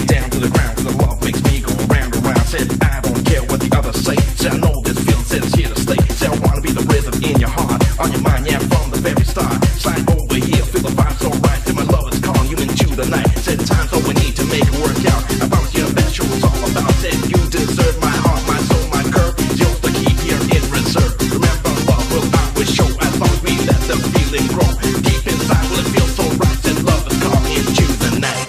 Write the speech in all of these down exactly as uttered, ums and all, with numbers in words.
get down to the ground, cause the love makes me go round and round. Said I don't care what the others say. Said I know this feeling, said it's here to stay. Said I wanna be the rhythm in your heart, on your mind, yeah, from the very start. Slide over here, feel the vibe so right. Said my love is calling you into the night. Said time's all we need to make it work out. I promise you that show was all about. Said you deserve my heart, my soul, my curve. Yours to keep here in reserve. Remember, love will always show as long as we let the feeling grow. Deep inside, will it feel so right? Said love is calling into the night.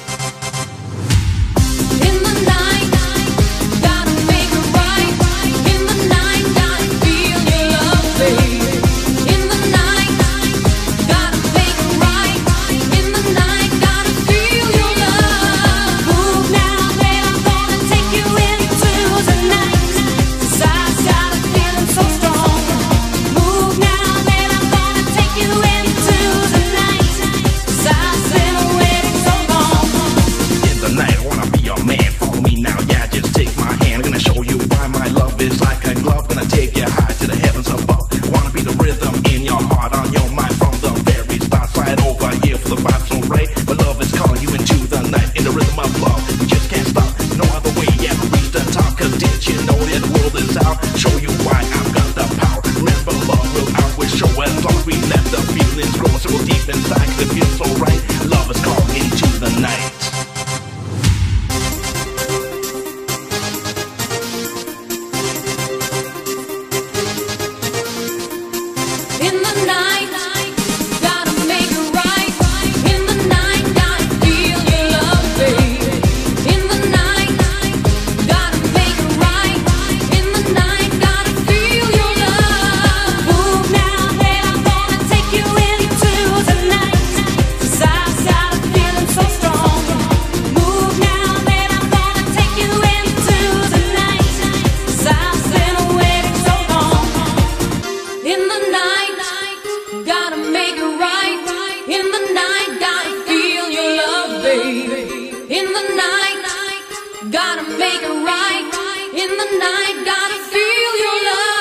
In the night, gotta make it right. In the night, gotta feel your love, baby. In the night, gotta make it right. In the night, gotta feel your love. Move now, babe, I'm gonna take you into the night. 'Cause I got a feeling so strong. Move now, babe, I'm gonna take you into the night. 'Cause I've been waiting so long. In the night, I wanna be your man. Follow me now, yeah, just take my hand. I'm gonna show you why my love is like a glove. Gonna take you high to the heavens above. I wanna be the rhythm in your heart, on your mind from the very start. Slide over here for the vibe so right. My love is calling you into the night. In the rhythm of love, we just can't stop. No other way, yeah, we reach the top. 'Cause did you know that the world is out? Show you why I've got the power. Remember, love will always show as long as we let the feelings grow. So we'll deep inside, 'cause it feels so right. Love is calling into the night. In the night, gotta make it right. In the night, gotta feel your love, baby. In the night, gotta make it right. In the night, gotta feel your love. Move now, babe, I'm gonna take you into the night. 'Cause I've got a feeling so strong. Move now, babe, I'm gonna take you into the night. 'Cause I've been waiting so long. In the night, gotta make it right. In the night, gotta feel your love, baby. In the night, gotta make it right. In the night, gotta feel your love.